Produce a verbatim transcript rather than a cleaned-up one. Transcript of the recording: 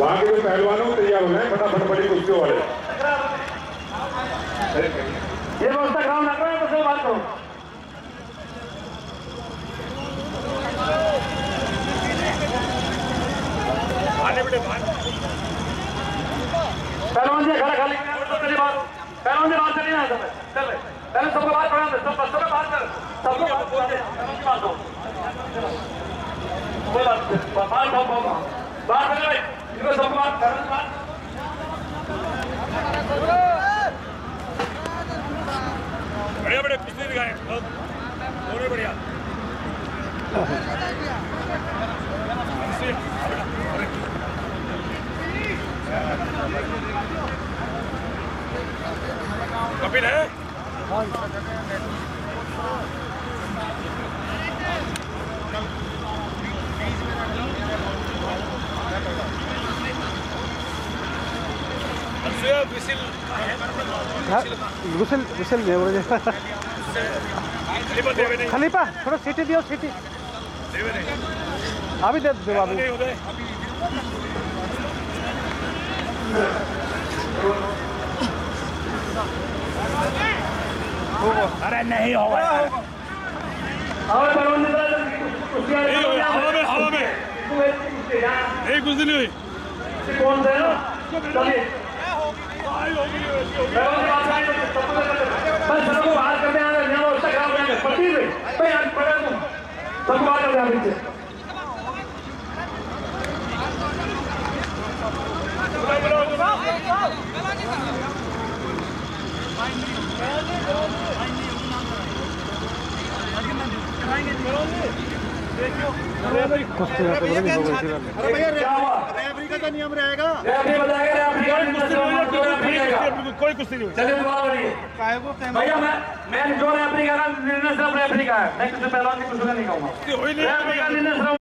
वहाँ के जो पहलवानों तैयार हो गए फटाफट बड़ी कुश्तियों वाले। ये व्यवस्था काम लग रहा है तो बात करो। पहलवान जी खड़ा खाली पहलवान जी बात चलिए ना सब चल पहले सबको बात पढ़ा दे सब बच्चों का बात कर सबको बात हो कोई बात बात बात करें इनको सबको बात कर बात बढ़िया बढ़िया कुछ नहीं दिखाए बहुत बढ़िया कपिल है विसिल विसिल विसिल दे बोले खलीफा थोड़ा सीटी दियो सीटी अभी दे दो बाबू अरे नहीं होगा हवा में हवा में एक कुछ नहीं हुई कौन है सबको बाहर करते हैं सबको बाहर कर दिया कुश्ती रेफरी का तो नियम रहेगा कोई कुश्ती नहीं भैया मैं मैं जो रेफरी का निर्णय सिर्फ रेफरी का है मैं किसी पहलवान की कुछ नहीं कहूँगा।